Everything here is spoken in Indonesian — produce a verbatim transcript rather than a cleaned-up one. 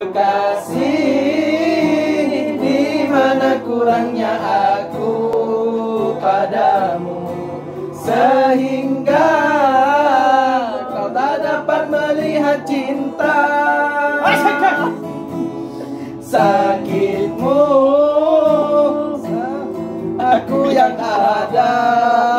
kasih, di mana kurangnya aku padamu, sehingga kau tak dapat melihat cinta. Sakitmu, aku yang ada.